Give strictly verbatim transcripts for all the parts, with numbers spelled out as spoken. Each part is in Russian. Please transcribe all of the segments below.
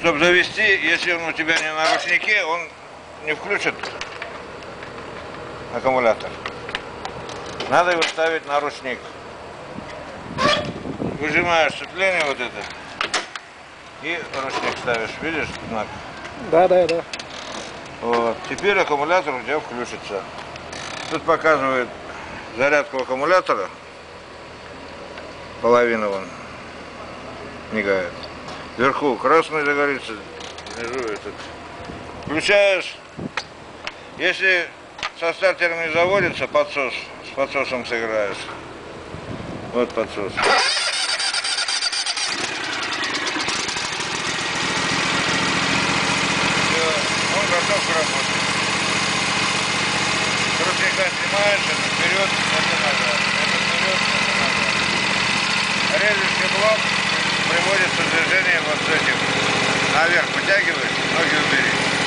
Чтобы завести, если он у тебя не на ручнике, он не включит аккумулятор. Надо его ставить на ручник. Выжимаешь сцепление вот это и ручник ставишь. Видишь знак? Да, да, да. Вот. Теперь аккумулятор у тебя включится. Тут показывает зарядку аккумулятора. Половина вон мигает. Вверху красный загорится. Внизу этот. Включаешь. Если со стартером не заводится, подсос. С подсосом сыграешь. Вот подсос. Он готов к работе. С ручника снимаешь, это вперед, это назад. Это вперед, это назад. Режущий блок приводится в движение вот с этим. Наверх вытягиваешь, ноги убери.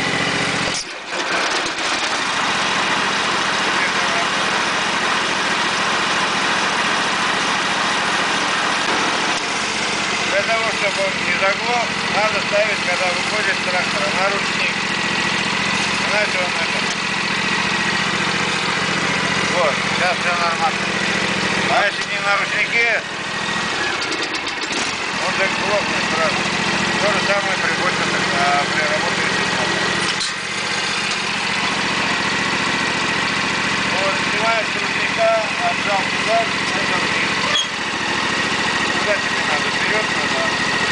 Для того, чтобы он не заглох, надо ставить, когда выходит с трактора, на ручник. Иначе он это... Вот, сейчас все нормально. А если не на ручнике, он заглохнет сразу. То же самое приходится при работе с сигналом. Вот, снимаешь с ручника, отжал туда, это вниз. Куда тебе надо? Вперед, назад.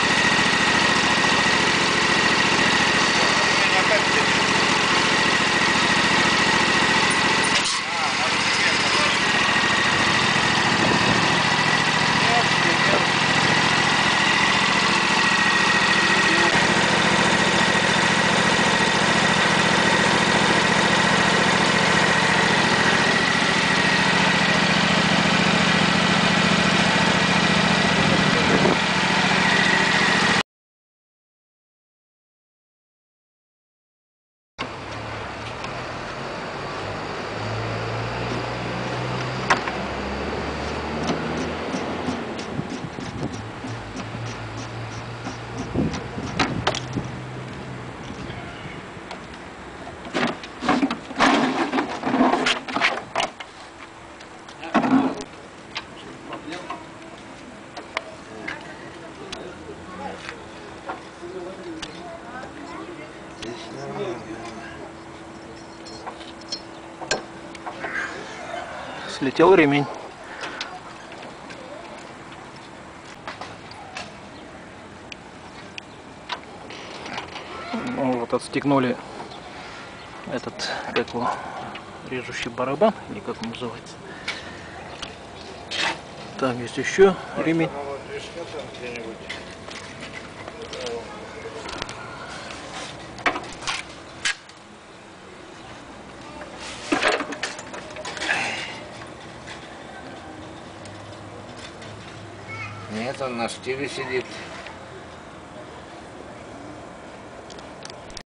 У меня опять здесь. А, надо себе положить. Нет, нет. Слетел ремень. Ну, вот отстегнули этот, как его, режущий барабан, или как он называется. Там есть еще ремень. Нет, он на штиле сидит.